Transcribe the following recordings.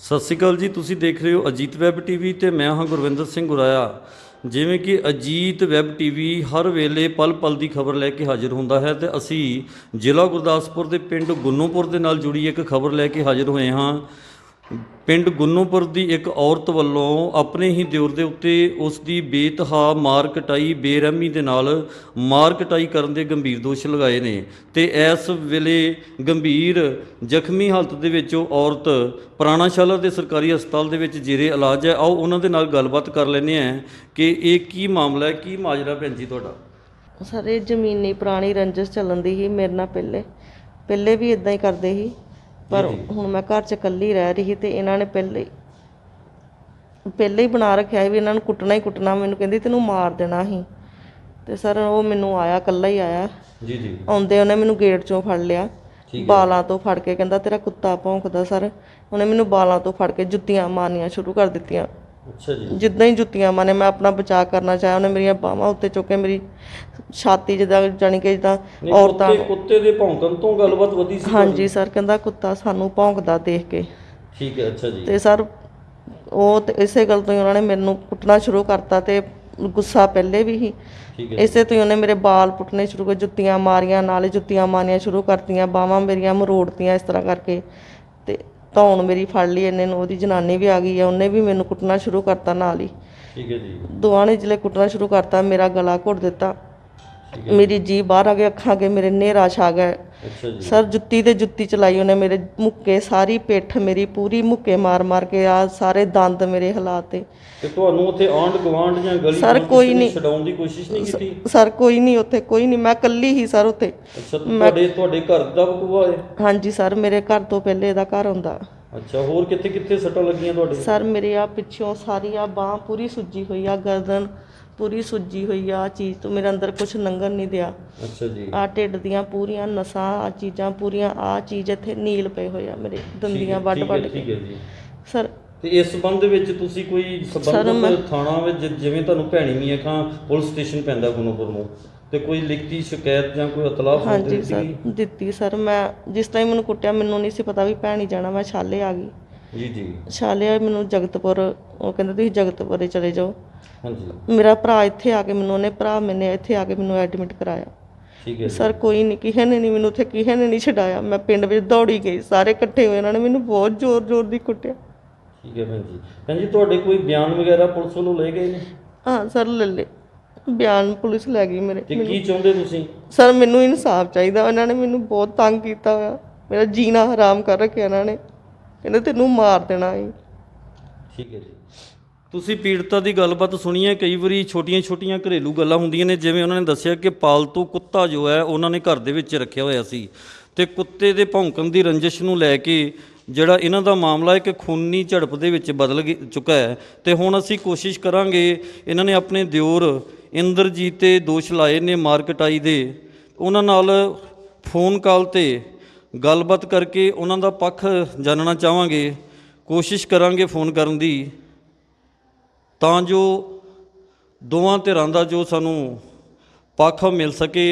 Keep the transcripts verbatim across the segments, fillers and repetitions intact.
ਸਤਿ ਸ਼੍ਰੀ ਅਕਾਲ ਜੀ। ਤੁਸੀਂ ਦੇਖ ਰਹੇ ਹੋ ਅਜੀਤ ਵੈਬ ਟੀਵੀ ਤੇ ਮੈਂ ਹਾਂ ਗੁਰਵਿੰਦਰ ਸਿੰਘ ਗੁਰਾਇਆ। ਜਿਵੇਂ ਕਿ ਅਜੀਤ ਵੈਬ ਟੀਵੀ ਹਰ ਵੇਲੇ ਪਲ ਪਲ ਦੀ ਖਬਰ ਲੈ ਕੇ ਹਾਜ਼ਰ ਹੁੰਦਾ ਹੈ ਤੇ ਅਸੀਂ ਜ਼ਿਲ੍ਹਾ ਗੁਰਦਾਸਪੁਰ ਦੇ ਪਿੰਡ ਗੁੰਨੂਪੁਰ ਦੇ ਨਾਲ ਜੁੜੀ ਇੱਕ ਖਬਰ ਲੈ ਕੇ ਹਾਜ਼ਰ ਹੋਏ ਹਾਂ। ਪਿੰਡ ਗੁੰਨੂਪੁਰ ਦੀ ਇੱਕ ਔਰਤ ਵੱਲੋਂ ਆਪਣੇ ਹੀ ਦਿਓਰ ਦੇ ਉੱਤੇ ਉਸ ਦੀ ਬੇਤਹਾ ਮਾਰ ਕਟਾਈ ਬੇਰਹਿਮੀ ਦੇ ਨਾਲ ਮਾਰ ਕਟਾਈ ਕਰਨ ਦੇ ਗੰਭੀਰ ਦੋਸ਼ ਲਗਾਏ ਨੇ ਤੇ ਇਸ ਵੇਲੇ ਗੰਭੀਰ ਜ਼ਖਮੀ ਹਾਲਤ ਦੇ ਵਿੱਚ ਉਹ ਔਰਤ ਪੁਰਾਣਾ ਸ਼ਾਲਾ ਦੇ ਸਰਕਾਰੀ ਹਸਪਤਾਲ ਦੇ ਵਿੱਚ ਜੇਰੇ ਇਲਾਜ ਹੈ। ਆਓ ਉਹਨਾਂ ਦੇ ਨਾਲ ਗੱਲਬਾਤ ਕਰ ਲੈਂਦੇ ਹਾਂ ਕਿ ਇਹ ਕੀ ਮਾਮਲਾ ਹੈ, ਕੀ ਮਾਜਰਾ ਭੈਣ ਜੀ ਤੁਹਾਡਾ। ਸਰ ਇਹ ਜ਼ਮੀਨੀ ਪੁਰਾਣੀ ਰੰਜਿਸ਼ ਚੱਲਣ ਦੀ ਸੀ ਮੇਰੇ ਨਾਲ, ਪਹਿਲੇ ਪਹਿਲੇ ਵੀ ਇਦਾਂ ਹੀ ਕਰਦੇ ਸੀ, ਪਰ ਹੁਣ ਮੈਂ ਘਰ 'ਚ ਇਕੱਲੀ ਰਹਿ ਰਹੀ ਤੇ ਇਹਨਾਂ ਨੇ ਪਹਿਲੇ ਪਹਿਲੇ ਹੀ ਬਣਾ ਰੱਖਿਆ ਸੀ ਵੀ ਇਹਨਾਂ ਨੂੰ ਕੁੱਟਣਾ ਹੀ ਕੁੱਟਣਾ। ਮੈਨੂੰ ਕਹਿੰਦੀ ਤੈਨੂੰ ਮਾਰ ਦੇਣਾ ਸੀ ਤੇ ਸਰ ਉਹ ਮੈਨੂੰ ਆਇਆ, ਇਕੱਲਾ ਹੀ ਆਇਆ ਜੀ ਜੀ ਆਉਂਦੇ ਉਹਨੇ ਮੈਨੂੰ ਗੇਟ 'ਚੋਂ ਫੜ ਲਿਆ, ਬਾਲਾਂ ਤੋਂ ਫੜ ਕੇ ਕਹਿੰਦਾ ਤੇਰਾ ਕੁੱਤਾ ਭੌਂਕਦਾ। ਸਰ ਉਹਨੇ ਮੈਨੂੰ ਬਾਲਾਂ ਤੋਂ ਫੜ ਕੇ ਜੁੱਤੀਆਂ ਮਾਰਨੀਆਂ ਸ਼ੁਰੂ ਕਰ ਦਿੱਤੀਆਂ। ਅੱਛਾ ਜੀ। ਜਿੱਦਾਂ ਹੀ ਜੁੱਤੀਆਂ ਮਾਰੇ ਮੈਂ ਆਪਣਾ ਬਚਾਅ ਕਰਨਾ ਚਾਹਿਆ, ਉਹਨੇ ਮੇਰੀਆਂ ਬਾਹਾਂ ਉੱਤੇ ਚੁੱਕ ਕੇ ਮੇਰੀ ਛਾਤੀ ਜਿੱਦਾਂ ਜਾਣੀ ਕਿ ਜਿੱਦਾਂ ਔਰਤਾਂ ਕੁੱਤੇ ਦੇ ਭੌਂਕਣ ਤੋਂ ਗੱਲਬਾਤ ਵਧੀ ਸੀ। ਹਾਂਜੀ ਸਰ, ਕਹਿੰਦਾ ਕੁੱਤਾ ਸਾਨੂੰ ਭੌਂਕਦਾ ਦੇਖ ਕੇ। ਠੀਕ ਹੈ। ਅੱਛਾ ਜੀ। ਤੇ ਸਰ ਉਹ ਤੇ ਇਸੇ ਗੱਲ ਤੋਂ ਹੀ ਉਹਨਾਂ ਨੇ ਮੈਨੂੰ ਕੁੱਟਣਾ ਸ਼ੁਰੂ ਕਰਤਾ ਤੇ ਗੁੱਸਾ ਪਹਿਲੇ ਵੀ ਸੀ, ਇਸੇ ਤੋਂ ਹੀ ਉਹਨੇ ਮੇਰੇ ਬਾਲ ਪੁੱਟਣੇ ਸ਼ੁਰੂ ਕਰ, ਜੁੱਤੀਆਂ ਮਾਰੀਆਂ, ਨਾਲੇ ਜੁੱਤੀਆਂ ਮਾਰਨੀਆਂ ਸ਼ੁਰੂ ਕਰਤੀਆਂ, ਬਾਹਾਂ ਮੇਰੀਆਂ ਮਰੋੜਤੀਆਂ ਇਸ ਤਰ੍ਹਾਂ ਕਰਕੇ। ਤੇ ਧੌਣ ਮੇਰੀ ਫੜ ਲਈ ਇਹਨੇ ਨੂੰ, ਉਹਦੀ ਜਨਾਨੀ ਵੀ ਆ ਗਈ ਆ, ਉਹਨੇ ਵੀ ਮੈਨੂੰ ਕੁੱਟਣਾ ਸ਼ੁਰੂ ਕਰਤਾ ਨਾਲ ਹੀ। ਠੀਕ ਹੈ ਜੀ। ਦੋਵਾਂ ਨੇ ਜਿਲੇ ਕੁੱਟਣਾ ਸ਼ੁਰੂ ਕਰਤਾ, ਮੇਰਾ ਗਲਾ ਘੁੱਟ ਦਿੱਤਾ, ਮੇਰੀ ਜੀਭ ਬਾਹਰ ਆ ਗਈ, ਅੱਖਾਂ ਅੱਗੇ ਮੇਰੇ ਨੇਰਾ ਛਾ ਗਿਆ। ਸਰ ਜੁੱਤੀ ਤੇ ਜੁੱਤੀ ਚਲਾਈ ਉਹਨੇ ਮੇਰੇ ਮੁੱਕੇ, ਸਾਰੀ ਪਿੱਠ ਮੇਰੀ ਪੂਰੀ ਮੁੱਕੇ ਮਾਰ ਮਾਰ ਕੇ, ਆ ਸਾਰੇ ਦੰਦ ਮੇਰੇ ਹਿਲਾਤੇ। ਤੇ ਤੁਹਾਨੂੰ ਉੱਥੇ ਆਂਢ ਗੁਆਂਢ ਜਾਂ ਗਲੀ ਸਰ ਕੋਈ ਨਹੀਂ ਛਡਾਉਣ ਦੀ ਕੋਸ਼ਿਸ਼ ਨਹੀਂ ਕੀਤੀ? ਸਰ ਕੋਈ ਨਹੀਂ ਉੱਥੇ, ਕੋਈ ਨਹੀਂ, ਮੈਂ ਇਕੱਲੀ ਹੀ ਸਰ ਉੱਥੇ। ਅੱਛਾ, ਤੁਹਾਡੇ ਤੁਹਾਡੇ ਘਰ ਦਾ ਬਕੂਆ ਹੈ? ਹਾਂਜੀ ਸਰ, ਮੇਰੇ ਘਰ ਤੋਂ ਪਹਿਲੇ ਇਹਦਾ ਘਰ ਹੁੰਦਾ। ਅੱਛਾ, ਹੋਰ ਕਿੱਥੇ ਕਿੱਥੇ ਸੱਟਾਂ ਲੱਗੀਆਂ ਤੁਹਾਡੇ? ਸਰ ਮੇਰੇ ਆ ਪਿੱਛੋਂ ਸਾਰੀ ਆ ਬਾਂਹ ਪੂਰੀ ਸੁੱਜੀ ਹੋਈ ਆ, ਗਰਦਨ ਪੂਰੀ ਸੁੱਜੀ ਹੋਈ ਆ, ਚੀਜ਼ ਤੋਂ ਮੇਰੇ ਅੰਦਰ ਕੁਛ ਲੰਘਣ ਨਹੀਂ ਦਿਆ। ਅੱਛਾ ਜੀ। ਆ ਢਿੱਡ ਦੀਆਂ ਪੂਰੀਆਂ ਨਸਾਂ, ਆ ਚੀਜ਼ਾਂ ਪੂਰੀਆਂ, ਆ ਚੀਜ਼ ਇੱਥੇ ਨੀਲ ਪਏ ਹੋਏ ਆ ਮੇਰੇ, ਦੰਦੀਆਂ ਵੱਢ ਵੱਢ ਕੇ। ਸਰ ਤੇ ਇਸ ਸੰਬੰਧ ਵਿੱਚ ਤੁਸੀਂ ਕੋਈ ਸੰਬੰਧਿਤ ਥਾਣਾ ਵਿੱਚ, ਜਿਵੇਂ ਤੁਹਾਨੂੰ ਭੈਣੀ ਮੀਆਂ ਖਾਂ ਪੁਲਿਸ ਸਟੇਸ਼ਨ ਪੈਂਦਾ ਗੁੰਨੂਪੁਰ ਨੂੰ, ਤੇ ਕੋਈ ਲਿਖਤੀ ਸ਼ਿਕਾਇਤ ਜਾਂ ਕੋਈ ਇਤਲਾਹ? ਹਾਂਜੀ ਸਰ ਦਿੱਤੀ ਸਰ। ਮੈਂ ਜਿਸ ਟਾਈਮ ਮੈਨੂੰ ਕੁੱਟਿਆ ਮੈਨੂੰ ਨਹੀਂ ਸੀ ਪਤਾ ਵੀ ਭੈਣੀ ਜਾਣਾ, ਮੈਂ ਛਾਲੇ ਆ ਗਈ ਜੀ ਜੀ ਛਾਲੇ ਮੈਨੂੰ ਜਗਤਪੁਰ, ਉਹ ਕਹਿੰਦੇ ਤੁਸੀਂ ਜਗਤਪੁਰੇ ਚਲੇ ਜਾਓ। ਹਾਂਜੀ। ਮੇਰਾ ਭਰਾ ਇੱਥੇ ਆ ਕੇ ਮੈਨੂੰ, ਉਹਨੇ ਭਰਾ ਮੈਨੇ ਇੱਥੇ ਆ ਕੇ ਮੈਨੂੰ ਐਡਮਿਟ ਕਰਾਇਆ। ਠੀਕ ਹੈ ਸਰ। ਕੋਈ ਨਹੀਂ, ਕਿਸੇ ਨੇ ਨਹੀਂ ਮੈਨੂੰ ਉੱਥੇ, ਕਿਸੇ ਨੇ ਨਹੀਂ ਛਡਾਇਆ। ਮੈਂ ਪਿੰਡ ਵਿੱਚ ਦੌੜੀ ਗਈ, ਸਾਰੇ ਇਕੱਠੇ ਹੋਏ, ਉਹਨਾਂ ਨੇ ਮੈਨੂੰ ਬਹੁਤ ਜ਼ੋਰ ਜ਼ੋਰ ਦੀ ਕੁੱਟਿਆ। ਠੀਕ ਹੈ ਭੈਣ ਜੀ। ਭੈਣ ਜੀ ਤੁਹਾਡੇ ਕੋਈ ਬਿਆਨ ਵਗੈਰਾ ਪੁਲਿਸ ਵੱਲੋਂ ਲਏ ਗਏ ਨੇ? ਹਾਂ ਸਰ ਲੈ ਲਏ ਬਿਆਨ, ਪੁਲਿਸ ਲੈ ਗਈ ਮੇਰੇ। ਤੇ ਕੀ ਚਾਹੁੰਦੇ ਤੁਸੀਂ? ਸਰ ਮੈਨੂੰ ਇਨਸਾਫ ਚਾਹੀਦਾ। ਇਹਨਾਂ ਨੇ ਮੈਨੂੰ ਬਹੁਤ ਤੰਗ ਕੀਤਾ ਹੋਇਆ, ਮੇਰਾ ਜੀਣਾ ਹਰਾਮ ਕਰ ਰੱਖਿਆ ਇਹਨਾਂ ਨੇ, ਕਹਿੰਦੇ ਤੈਨੂੰ ਮਾਰ ਦੇਣਾ ਹੈ। ਠੀਕ ਹੈ ਜੀ। ਤੁਸੀਂ ਪੀੜਤਾ ਦੀ ਗੱਲਬਾਤ ਸੁਣੀ ਹੈ। ਕਈ ਵਾਰੀ ਛੋਟੀਆਂ ਛੋਟੀਆਂ ਘਰੇਲੂ ਗੱਲਾਂ ਹੁੰਦੀਆਂ ਨੇ, ਜਿਵੇਂ ਉਹਨਾਂ ਨੇ ਦੱਸਿਆ ਕਿ ਪਾਲਤੂ ਕੁੱਤਾ ਜੋ ਹੈ ਉਹਨਾਂ ਨੇ ਘਰ ਦੇ ਵਿੱਚ ਰੱਖਿਆ ਹੋਇਆ ਸੀ ਤੇ ਕੁੱਤੇ ਦੇ ਭੌਂਕਣ ਦੀ ਰੰਜਿਸ਼ ਨੂੰ ਲੈ ਕੇ ਜਿਹੜਾ ਇਹਨਾਂ ਦਾ ਮਾਮਲਾ ਇੱਕ ਖੂਨੀ ਝੜਪ ਦੇ ਵਿੱਚ ਬਦਲ ਚੁੱਕਾ ਹੈ। ਤੇ ਹੁਣ ਅਸੀਂ ਕੋਸ਼ਿਸ਼ ਕਰਾਂਗੇ, ਇਹਨਾਂ ਨੇ ਆਪਣੇ ਦਿਓਰ ਇੰਦਰਜੀਤ 'ਤੇ ਦੋਸ਼ ਲਾਏ ਨੇ ਮਾਰ ਕਟਾਈ ਦੇ, ਉਹਨਾਂ ਨਾਲ ਫੋਨ ਕਾਲ 'ਤੇ ਗੱਲਬਾਤ ਕਰਕੇ ਉਹਨਾਂ ਦਾ ਪੱਖ ਜਾਣਨਾ ਚਾਹਾਂਗੇ। ਕੋਸ਼ਿਸ਼ ਕਰਾਂਗੇ ਫੋਨ ਕਰਨ ਦੀ, ਤਾਂ ਜੋ ਦੋਵਾਂ ਧਿਰਾਂ ਦਾ ਜੋ ਸਾਨੂੰ ਪੱਖ ਮਿਲ ਸਕੇ।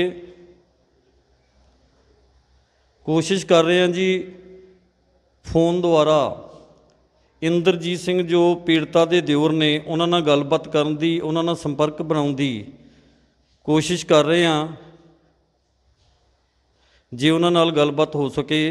ਕੋਸ਼ਿਸ਼ ਕਰ ਰਹੇ ਹਾਂ ਜੀ ਫੋਨ ਦੁਆਰਾ ਇੰਦਰਜੀਤ ਸਿੰਘ ਜੋ ਪੀੜਤਾ ਦੇ ਦਿਓਰ ਨੇ ਉਹਨਾਂ ਨਾਲ ਗੱਲਬਾਤ ਕਰਨ ਦੀ, ਉਹਨਾਂ ਨਾਲ ਸੰਪਰਕ ਬਣਾਉਣ ਦੀ ਕੋਸ਼ਿਸ਼ ਕਰ ਰਹੇ ਹਾਂ, ਜੇ ਉਹਨਾਂ ਨਾਲ ਗੱਲਬਾਤ ਹੋ ਸਕੇ।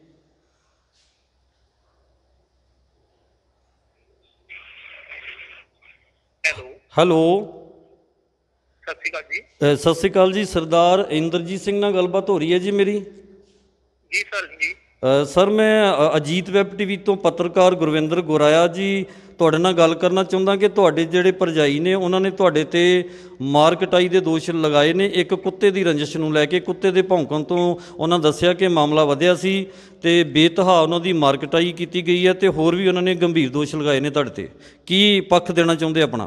ਹੈਲੋ, ਸਤਿ ਸ਼੍ਰੀ ਅਕਾਲ ਜੀ। ਸਤਿ ਸ਼੍ਰੀ ਅਕਾਲ ਜੀ। ਸਰਦਾਰ ਇੰਦਰਜੀਤ ਸਿੰਘ ਨਾਲ ਗੱਲਬਾਤ ਹੋ ਰਹੀ ਹੈ ਜੀ ਮੇਰੀ? ਜੀ ਸਰ ਜੀ। ਸਰ ਮੈਂ ਅਜੀਤ ਵੈਬ ਟੀਵੀ ਤੋਂ ਪੱਤਰਕਾਰ ਗੁਰਵਿੰਦਰ ਗੁਰਾਇਆ ਜੀ ਤੁਹਾਡੇ ਨਾਲ ਗੱਲ ਕਰਨਾ ਚਾਹੁੰਦਾ ਕਿ ਤੁਹਾਡੇ ਜਿਹੜੇ ਭਰਜਾਈ ਨੇ ਉਹਨਾਂ ਨੇ ਤੁਹਾਡੇ 'ਤੇ ਮਾਰ ਕਟਾਈ ਦੇ ਦੋਸ਼ ਲਗਾਏ ਨੇ, ਇੱਕ ਕੁੱਤੇ ਦੀ ਰੰਜਿਸ਼ ਨੂੰ ਲੈ ਕੇ। ਕੁੱਤੇ ਦੇ ਭੌਂਕਣ ਤੋਂ ਉਹਨਾਂ ਦੱਸਿਆ ਕਿ ਮਾਮਲਾ ਵਧਿਆ ਸੀ ਤੇ ਬੇਤਹਾ ਉਹਨਾਂ ਦੀ ਮਾਰ ਕਟਾਈ ਕੀਤੀ ਗਈ ਹੈ, ਤੇ ਹੋਰ ਵੀ ਉਹਨਾਂ ਨੇ ਗੰਭੀਰ ਦੋਸ਼ ਲਗਾਏ ਨੇ ਤੁਹਾਡੇ 'ਤੇ। ਕੀ ਪੱਖ ਦੇਣਾ ਚਾਹੁੰਦੇ ਆਪਣਾ?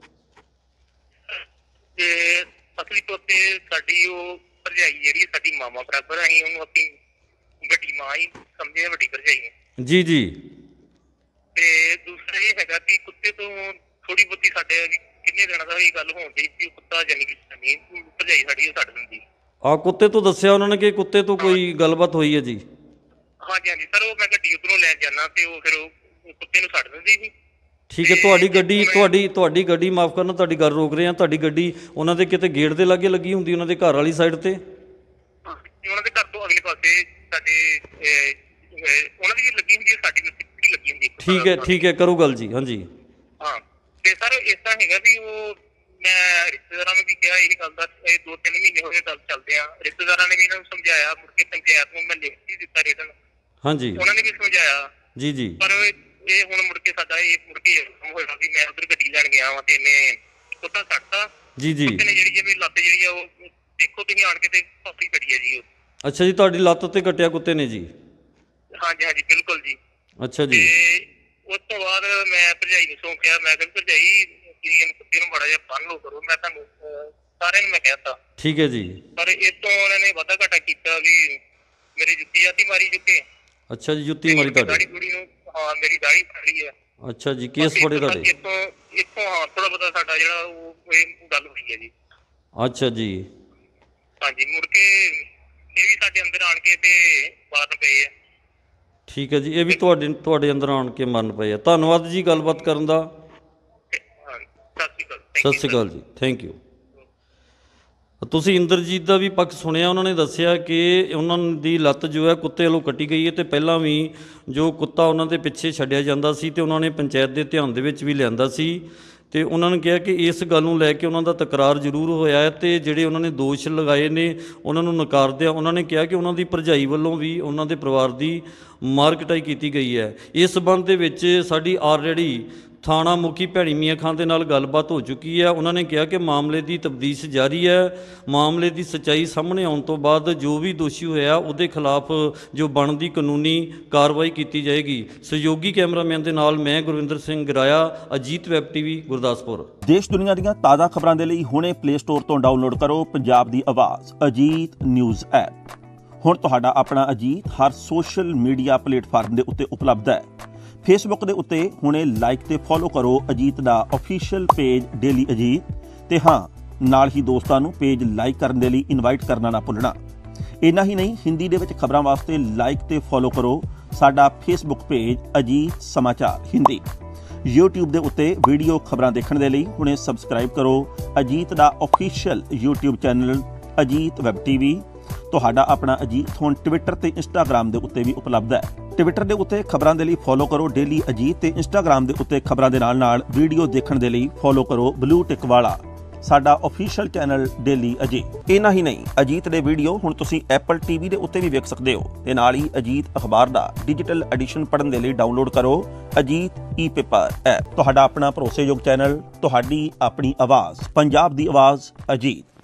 ਤੇ ਅਸਲੀ ਤੌਰ 'ਤੇ ਸਾਡੀ ਉਹ ਭਰਜਾਈ ਜਿਹੜੀ ਸਾਡੀ ਮਾਮਾ ਬਰਾਬਰ, ਅਸੀਂ ਉਹਨੂੰ ਆਪਣੀ ਵੱਡੀ ਮਾਂ ਹੀ ਸਮਝੇ, ਵੱਡੀ ਭਰਜਾਈ ਹੈ ਜੀ ਜੀ। ਤੇ ਦੂਸਰਾ ਇਹ ਹੈਗਾ ਕਿ ਕੁੱਤੇ ਤੋਂ ਥੋੜੀ ਬਹੁਤੀ ਸਾਡੇ ਕਿੰਨੇ ਦਿਨਾਂ ਦਾ ਇਹ ਗੱਲ ਹੋਣ ਦੀ ਸੀ, ਕੁੱਤਾ ਜਾਨੀ ਕਿ ਭਰਜਾਈ ਸਾਡੀ ਉਹ ਛੱਡ ਦਿੰਦੀ। ਆ ਕੁੱਤੇ ਤੋਂ ਦੱਸਿਆ ਉਹਨਾਂ ਨੇ ਕਿ ਕੁੱਤੇ ਤੋਂ ਕੋਈ ਗੱਲਬਾਤ ਹੋਈ ਹੈ ਜੀ? ਹਾਂਜੀ ਹਾਂਜੀ ਸਰ। ਉਹ ਮੈਂ ਗੱਡੀ ਉੱਧਰੋਂ ਲੈਣ ਜਾਣਾ ਤੇ ਉਹ ਫਿਰ ਉਹ ਕੁੱਤੇ ਨੂੰ ਛੱਡ ਦਿੰਦੀ ਸੀ। ਠੀਕ ਹੈ, ਤੁਹਾਡੀ ਗੱਡੀ ਤੁਹਾਡੀ ਤੁਹਾਡੀ ਗੱਡੀ ਮਾਫ ਕਰਨਾ, ਤੁਹਾਡੀ ਗੱਲ ਰੋਕ ਰਹੇ ਹਾਂ, ਤੁਹਾਡੀ ਗੱਡੀ ਉਹਨਾਂ ਦੇ ਕਿਤੇ ਗੇਟ ਦੇ ਲਾਗੇ ਲੱਗੀ ਹੁੰਦੀ, ਉਹਨਾਂ ਦੇ ਘਰ ਵਾਲੀ ਸਾਈਡ ਤੇ? ਉਹਨਾਂ ਦੇ ਘਰ ਤੋਂ ਅਗਲੇ ਪਾਸੇ ਸਾਡੇ ਉਹਨਾਂ ਦੀ ਲੱਗੀ ਹੁੰਦੀ ਹੈ, ਸਾਡੀ ਵੀ ਲੱਗੀ ਹੁੰਦੀ। ਠੀਕ ਹੈ ਠੀਕ ਹੈ, ਕਰੋ ਗੱਲ ਜੀ। ਹਾਂਜੀ ਹਾਂ, ਤੇ ਸਰ ਇਸ ਤਰ੍ਹਾਂ ਹੈਗਾ ਵੀ ਉਹ ਮੈਂ ਰਿਸ਼ਤੇਦਾਰਾਂ ਨੂੰ ਵੀ ਕਿਹਾ ਇਹ ਗੱਲ ਦਾ, ਇਹ ਦੋ ਤਿੰਨ ਮਹੀਨੇ ਹੋਏ ਗੱਲ ਚੱਲਦੇ ਆ, ਰਿਸ਼ਤੇਦਾਰਾਂ ਨੇ ਵੀ ਇਹਨਾਂ ਨੂੰ ਸਮਝਾਇਆ, ਮੁੜ ਕੇ ਪੰਚਾਇਤ ਨੂੰ ਮੈਂ ਲਿਖ ਵੀ ਦਿੱਤਾ ਰਿਟਨ। ਹਾਂਜੀ, ਉਹਨਾਂ ਨੇ ਵੀ ਸਮਝਾਇਆ ਜੀ ਜੀ। ਪਰ ਇਹ ਹੁਣ ਮੁੜ ਕੇ ਸਾਡਾ ਇਹ ਮੁੜ ਕੇ ਹੋਇਆ ਵੀ ਮੈਂ ਉਧਰ ਗੱਡੀ ਲੈਣ ਗਿਆ ਵਾਂ ਤੇ ਇਹਨੇ ਕੁੱਤਾ ਛੱਡਤਾ ਜੀ ਜੀ। ਕੁੱਤੇ ਨੇ ਜਿਹੜੀ ਮੇਰੀ ਲੱਤ ਜਿਹੜੀ ਆ ਉਹ ਦੇਖੋ ਤੁਸੀਂ ਆਣ ਕੇ ਤੇ ਕਾਫੀ ਕੱਟੀ ਹੈ ਜੀ ਉਹ। ਅੱਛਾ ਜੀ, ਤੁਹਾਡੀ ਲੱਤ ਤੇ ਕੱਟਿਆ ਕੁੱਤੇ ਨੇ ਜੀ? ਹਾਂਜੀ ਹਾਂਜੀ ਬਿਲਕੁਲ ਜੀ। ਅੱਛਾ ਜੀ। ਤੇ ਉਸ ਤੋਂ ਬਾਅਦ ਮੈਂ ਭਰਜਾਈ ਨੂੰ ਸੌਂਪਿਆ, ਮੈਂ ਕਿਹਾ ਭਰਜਾਈ ਤੁਸੀਂ ਇਹਨੂੰ ਕੁੱਤੇ ਨੂੰ ਬੜਾ ਜਿਹਾ ਬੰਨ ਲਓ ਕਰੋ, ਮੈਂ ਤੁਹਾਨੂੰ ਸਾਰਿਆਂ ਨੂੰ ਮੈਂ ਕਹਿਤਾ। ਠੀਕ ਹੈ ਜੀ। ਪਰ ਇਸ ਤੋਂ ਉਹਨਾਂ ਨੇ ਵਾਧਾ ਘਾਟਾ ਕੀਤਾ ਵੀ ਮੇਰੀ ਜੁੱਤੀ ਜਾਤੀ ਮਾਰੀ ਚੁੱਕੇ। ਅੱਛਾ ਜੀ, ਜੁੱਤੀ ਮਾਰੀ ਤੁਹਾਡੀ? ਦਾੜੀ ਕੁੜੀ ਨੂੰ, ਹਾਂ ਮੇਰੀ ਦਾੜੀ ਫੜੀ ਹੈ। ਅੱਛਾ ਜੀ, ਕੇਸ ਫੜੇ ਤੁਹਾਡੇ? ਇੱਥੋਂ ਇੱਥੋਂ ਹਾਂ ਥੋੜਾ ਬਹੁਤਾ ਸਾਡਾ ਜਿਹੜਾ ਉਹ ਇਹ ਗੱਲ ਹੋਈ ਹੈ ਜੀ। ਅੱਛਾ ਜੀ। ਹਾਂਜੀ, ਮੁੜ ਕੇ ਇਹ ਵੀ ਸਾਡੇ ਅੰਦਰ ਆਣ ਕੇ ਤੇ ਬਾਤ ਪਏ ਆ। ਠੀਕ ਹੈ ਜੀ, ਇਹ ਵੀ ਤੁਹਾਡੇ ਤੁਹਾਡੇ ਅੰਦਰ ਆਣ ਕੇ ਮਰਨ ਪਏ ਆ। ਧੰਨਵਾਦ ਜੀ ਗੱਲਬਾਤ ਕਰਨ ਦਾ। ਸਤਿ ਸ਼੍ਰੀ ਅਕਾਲ। ਸਤਿ ਸ਼੍ਰੀ ਅਕਾਲ ਜੀ, ਥੈਂਕ ਯੂ। ਤੁਸੀਂ ਇੰਦਰਜੀਤ ਦਾ ਵੀ ਪੱਖ ਸੁਣਿਆ, ਉਹਨਾਂ ਨੇ ਦੱਸਿਆ ਕਿ ਉਹਨਾਂ ਦੀ ਲੱਤ ਜੋ ਹੈ ਕੁੱਤੇ ਵੱਲੋਂ ਕੱਟੀ ਗਈ ਹੈ ਤੇ ਪਹਿਲਾਂ ਵੀ ਜੋ ਕੁੱਤਾ ਉਹਨਾਂ ਦੇ ਪਿੱਛੇ ਛੱਡਿਆ ਜਾਂਦਾ ਸੀ ਤੇ ਉਹਨਾਂ ਨੇ ਪੰਚਾਇਤ ਦੇ ਧਿਆਨ ਦੇ ਵਿੱਚ ਵੀ ਲਿਆਂਦਾ ਸੀ ਤੇ ਉਹਨਾਂ ਨੇ ਕਿਹਾ ਕਿ ਇਸ ਗੱਲ ਨੂੰ ਲੈ ਕੇ ਉਹਨਾਂ ਦਾ ਤਕਰਾਰ ਜ਼ਰੂਰ ਹੋਇਆ ਹੈ ਤੇ ਜਿਹੜੇ ਉਹਨਾਂ ਨੇ ਦੋਸ਼ ਲਗਾਏ ਨੇ ਉਹਨਾਂ ਨੂੰ ਨਕਾਰਦਿਆਂ ਉਹਨਾਂ ਨੇ ਕਿਹਾ ਕਿ ਉਹਨਾਂ ਦੀ ਭਰਜਾਈ ਵੱਲੋਂ ਵੀ ਉਹਨਾਂ ਦੇ ਪਰਿਵਾਰ ਦੀ ਮਾਰ ਕੁਟਾਈ ਕੀਤੀ ਗਈ ਹੈ। ਇਸ ਸੰਬੰਧ ਦੇ ਵਿੱਚ ਸਾਡੀ ਆਲਰੇਡੀ ਥਾਣਾ ਮੁਖੀ ਭੈਣੀ ਮੀਆਂ ਖਾਨ ਦੇ ਨਾਲ ਗੱਲਬਾਤ ਹੋ ਚੁੱਕੀ ਹੈ। ਉਹਨਾਂ ਨੇ ਕਿਹਾ ਕਿ ਮਾਮਲੇ ਦੀ ਤਫਤੀਸ਼ ਜਾਰੀ ਹੈ, ਮਾਮਲੇ ਦੀ ਸੱਚਾਈ ਸਾਹਮਣੇ ਆਉਣ ਤੋਂ ਬਾਅਦ ਜੋ ਵੀ ਦੋਸ਼ੀ ਹੋਇਆ ਉਹਦੇ ਖਿਲਾਫ ਜੋ ਬਣਦੀ ਕਾਨੂੰਨੀ ਕਾਰਵਾਈ ਕੀਤੀ ਜਾਏਗੀ। ਸਹਿਯੋਗੀ ਕੈਮਰਾਮੈਨ ਦੇ ਨਾਲ ਮੈਂ ਗੁਰਵਿੰਦਰ ਸਿੰਘ ਗਰਾਇਆ, ਅਜੀਤ ਵੈਬ ਟੀਵੀ ਗੁਰਦਾਸਪੁਰ। ਦੇਸ਼ ਦੁਨੀਆ ਦੀਆਂ ਤਾਜ਼ਾ ਖਬਰਾਂ ਦੇ ਲਈ ਹੁਣੇ ਪਲੇ ਸਟੋਰ ਤੋਂ ਡਾਊਨਲੋਡ ਕਰੋ ਪੰਜਾਬ ਦੀ ਆਵਾਜ਼ ਅਜੀਤ ਨਿਊਜ਼ ਐਪ। ਹੁਣ ਤੁਹਾਡਾ ਆਪਣਾ ਅਜੀਤ ਹਰ ਸੋਸ਼ਲ ਮੀਡੀਆ ਪਲੇਟਫਾਰਮ ਦੇ ਉੱਤੇ ਉਪਲਬਧ ਹੈ। ਫੇਸਬੁੱਕ ਦੇ ਉੱਤੇ ਹੁਣੇ ਲਾਈਕ ਤੇ ਫੋਲੋ ਕਰੋ ਅਜੀਤ ਦਾ ਅਫੀਸ਼ੀਅਲ ਪੇਜ ਡੇਲੀ ਅਜੀਤ, ਤੇ ਹਾਂ ਨਾਲ ਹੀ ਦੋਸਤਾਂ ਨੂੰ ਪੇਜ ਲਾਈਕ ਕਰਨ ਦੇ ਲਈ ਇਨਵਾਈਟ ਕਰਨਾ ਨਾ ਭੁੱਲਣਾ। ਇੰਨਾ ਹੀ ਨਹੀਂ, ਹਿੰਦੀ ਦੇ ਵਿੱਚ ਖਬਰਾਂ ਵਾਸਤੇ ਲਾਈਕ ਤੇ ਫੋਲੋ ਕਰੋ ਸਾਡਾ ਫੇਸਬੁੱਕ ਪੇਜ ਅਜੀਤ ਸਮਾਚਾਰ ਹਿੰਦੀ। YouTube ਦੇ ਉੱਤੇ ਵੀਡੀਓ ਖਬਰਾਂ ਦੇਖਣ ਦੇ ਲਈ ਹੁਣੇ ਸਬਸਕ੍ਰਾਈਬ ਕਰੋ ਅਜੀਤ ਦਾ official YouTube channel Ajit web TV. ਤੁਹਾਡਾ ਆਪਣਾ ਅਜੀਤ ਹੁਣ ਟਵਿੱਟਰ ਤੇ ਇੰਸਟਾਗ੍ਰਾਮ ਦੇ ਉੱਤੇ ਵੀ ਉਪਲਬਧ ਹੈ। ਟਵਿੱਟਰ ਦੇ ਉੱਤੇ ਖਬਰਾਂ ਦੇ ਲਈ ਫੋਲੋ ਕਰੋ ਡੇਲੀ ਅਜੀਤ ਤੇ ਇੰਸਟਾਗ੍ਰਾਮ ਦੇ ਉੱਤੇ ਖਬਰਾਂ ਦੇ ਨਾਲ ਨਾਲ ਵੀਡੀਓ ਦੇਖਣ ਦੇ ਲਈ ਫੋਲੋ ਕਰੋ ਬਲੂ ਟਿਕ ਵਾਲਾ ਸਾਡਾ ਅਫੀਸ਼ੀਅਲ ਚੈਨਲ ਡੇਲੀ ਅਜੀਤ। ਇੰਨਾ ਹੀ ਨਹੀਂ, ਅਜੀਤ ਦੇ ਵੀਡੀਓ ਹੁਣ ਤੁਸੀਂ ਐਪਲ ਟੀਵੀ ਦੇ ਉੱਤੇ ਵੀ ਵੇਖ ਸਕਦੇ ਹੋ ਤੇ ਨਾਲ ਹੀ ਅਜੀਤ ਅਖਬਾਰ ਦਾ ਡਿਜੀਟਲ ਐਡੀਸ਼ਨ ਪੜ੍ਹਨ ਦੇ ਲਈ ਡਾਊਨਲੋਡ ਕਰੋ ਅਜੀਤ ਈ ਪੇਪਰ ਐਪ। ਤੁਹਾਡਾ ਆਪਣਾ ਭਰੋਸੇਯੋਗ ਚੈਨਲ, ਤੁਹਾਡੀ ਆਪਣੀ ਆਵਾਜ਼, ਪੰਜਾਬ ਦੀ ਆਵਾਜ਼ ਅਜੀਤ।